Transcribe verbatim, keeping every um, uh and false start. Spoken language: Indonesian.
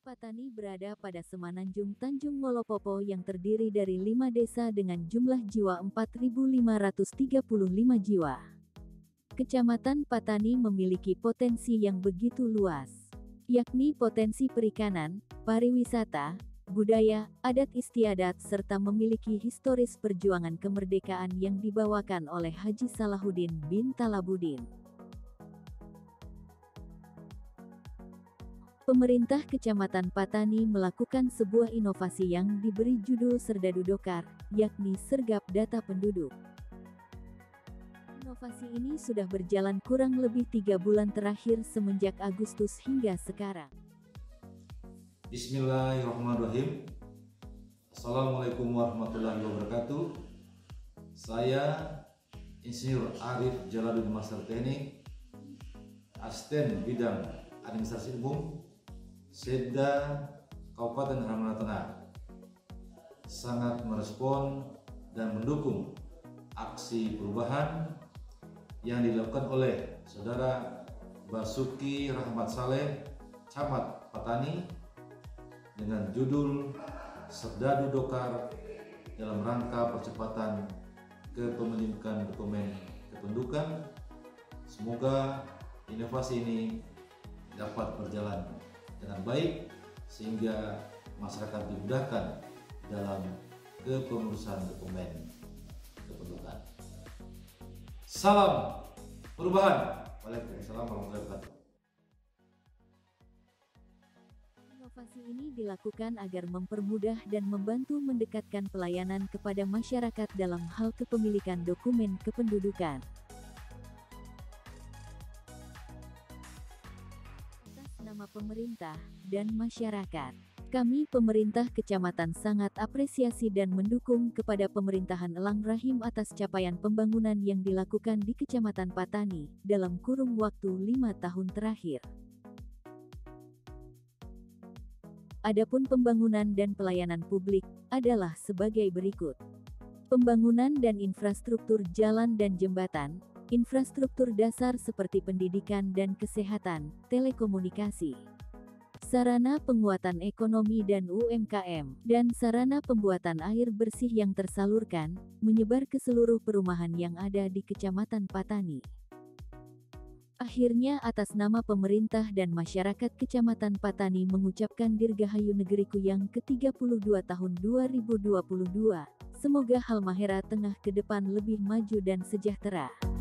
Patani berada pada Semenanjung Tanjung Molopopo yang terdiri dari lima desa dengan jumlah jiwa empat ribu lima ratus tiga puluh lima jiwa. Kecamatan Patani memiliki potensi yang begitu luas, yakni potensi perikanan, pariwisata, budaya, adat istiadat serta memiliki historis perjuangan kemerdekaan yang dibawakan oleh Haji Salahuddin bin Talabuddin. Pemerintah Kecamatan Patani melakukan sebuah inovasi yang diberi judul Serdadu Dokar, yakni Sergap Data Penduduk. Inovasi ini sudah berjalan kurang lebih tiga bulan terakhir semenjak Agustus hingga sekarang. Bismillahirrahmanirrahim. Assalamualaikum warahmatullahi wabarakatuh. Saya Insinyur Arif Jalaluddin Master Teknik, Asisten Bidang Administrasi Umum Setda Kabupaten Halmahera Tengah, sangat merespon dan mendukung aksi perubahan yang dilakukan oleh Saudara Basuki Rahmat Saleh, Camat Patani, dengan judul Serdadu Dokar dalam rangka percepatan kepemilikan dokumen kependudukan. Semoga inovasi ini dapat berjalan dengan baik sehingga masyarakat dimudahkan dalam kepengurusan dokumen kependudukan. Salam perubahan. Waalaikumsalam warahmatullahi wabarakatuh. Inovasi ini dilakukan agar mempermudah dan membantu mendekatkan pelayanan kepada masyarakat dalam hal kepemilikan dokumen kependudukan. Nama pemerintah dan masyarakat, kami pemerintah Kecamatan sangat apresiasi dan mendukung kepada pemerintahan Elang Rahim atas capaian pembangunan yang dilakukan di Kecamatan Patani dalam kurun waktu lima tahun terakhir. Adapun pembangunan dan pelayanan publik adalah sebagai berikut. Pembangunan dan infrastruktur jalan dan jembatan, infrastruktur dasar seperti pendidikan dan kesehatan, telekomunikasi, sarana penguatan ekonomi dan U M K M, dan sarana pembuatan air bersih yang tersalurkan, menyebar ke seluruh perumahan yang ada di Kecamatan Patani. Akhirnya atas nama pemerintah dan masyarakat Kecamatan Patani mengucapkan Dirgahayu Negeriku yang ke tiga puluh dua tahun dua ribu dua puluh dua, semoga Halmahera Tengah ke depan lebih maju dan sejahtera.